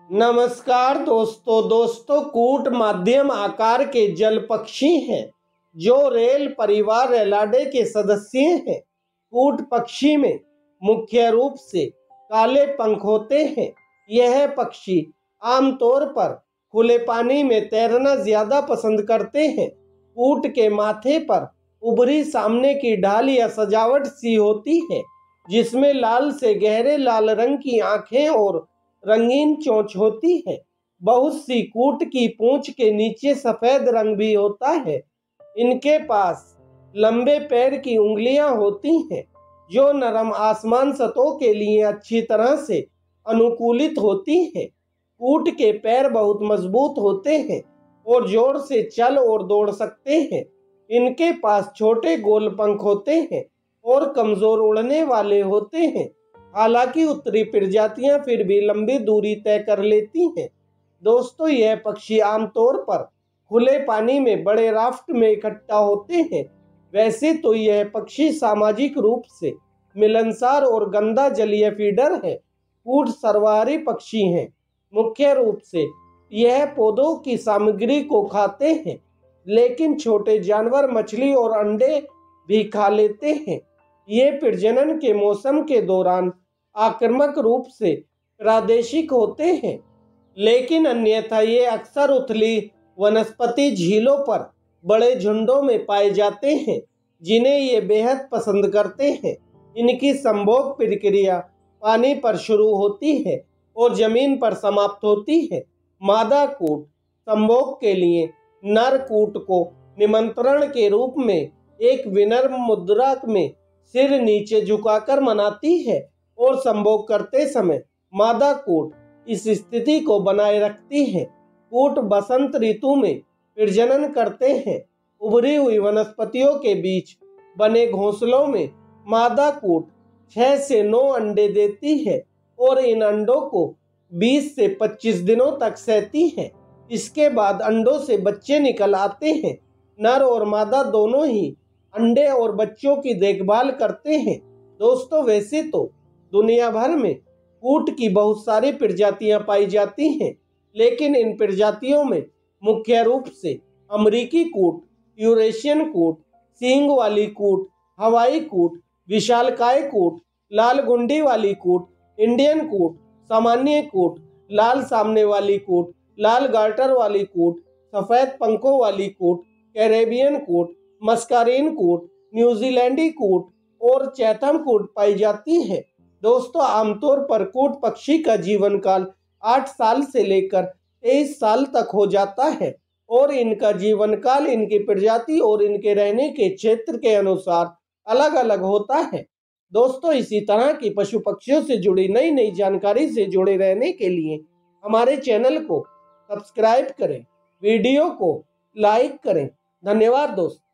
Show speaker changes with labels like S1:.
S1: नमस्कार दोस्तों कूट मध्यम आकार के जल पक्षी हैं जो रेल परिवार रेलाडे के सदस्य हैं। कूट पक्षी में मुख्य रूप से काले पंख होते हैं। यह पक्षी आमतौर पर खुले पानी में तैरना ज्यादा पसंद करते हैं। कूट के माथे पर उभरी सामने की ढाल या सजावट सी होती है जिसमें लाल से गहरे लाल रंग की आंखें और रंगीन चोंच होती है। बहुत सी कूट की पूंछ के नीचे सफेद रंग भी होता है। इनके पास लंबे पैर की उंगलियां होती हैं जो नरम आसमान सतहों के लिए अच्छी तरह से अनुकूलित होती हैं। कूट के पैर बहुत मजबूत होते हैं और जोर से चल और दौड़ सकते हैं। इनके पास छोटे गोल पंख होते हैं और कमजोर उड़ने वाले होते हैं। हालांकि उत्तरी प्रजातियां फिर भी लंबी दूरी तय कर लेती हैं। दोस्तों, यह पक्षी आमतौर पर खुले पानी में बड़े राफ्ट में इकट्ठा होते हैं। वैसे तो यह पक्षी सामाजिक रूप से मिलनसार और गंदा जलीय फीडर है। कूट सर्वाहारी पक्षी हैं। मुख्य रूप से यह पौधों की सामग्री को खाते हैं, लेकिन छोटे जानवर, मछली और अंडे भी खा लेते हैं। ये प्रजनन के मौसम के दौरान आक्रामक रूप से प्रादेशिक होते हैं, लेकिन अन्यथा ये अक्सर उथली वनस्पति झीलों पर बड़े झुंडों में पाए जाते हैं जिन्हें ये बेहद पसंद करते हैं। इनकी संभोग प्रक्रिया पानी पर शुरू होती है और जमीन पर समाप्त होती है। मादा कूट संभोग के लिए नर कूट को निमंत्रण के रूप में एक विनम्र मुद्रा में सिर नीचे झुकाकर मनाती है और संभोग करते समय मादा कूट इस स्थिति को बनाए रखती है। कूट बसंत ऋतु में प्रजनन करते हैं। उभरी हुई वनस्पतियों के बीच बने घोंसलों में मादा कूट 6 से 9 अंडे देती है और इन अंडों को 20 से 25 दिनों तक सहती है। इसके बाद अंडों से बच्चे निकल आते हैं। नर और मादा दोनों ही अंडे और बच्चों की देखभाल करते हैं। दोस्तों, वैसे तो दुनिया भर में कूट की बहुत सारी प्रजातियां पाई जाती हैं, लेकिन इन प्रजातियों में मुख्य रूप से अमेरिकी कूट, यूरेशियन कूट, सींग वाली कूट, हवाई कूट, विशालकाय कूट, लाल गुंडी वाली कूट, इंडियन कूट, सामान्य कूट, लाल सामने वाली कूट, लाल गार्टर वाली कूट, सफेद पंखों वाली कूट, कैरेबियन कूट, मस्कारीन कूट, न्यूजीलैंडी कूट और चैथम कूट पाई जाती है। दोस्तों, आमतौर पर कूट पक्षी का जीवन काल 8 साल से लेकर 23 साल तक हो जाता है और इनका जीवन काल इनकी प्रजाति और इनके रहने के क्षेत्र के अनुसार अलग अलग होता है। दोस्तों, इसी तरह की पशु पक्षियों से जुड़ी नई नई जानकारी से जुड़े रहने के लिए हमारे चैनल को सब्सक्राइब करें, वीडियो को लाइक करें। धन्यवाद दोस्तों।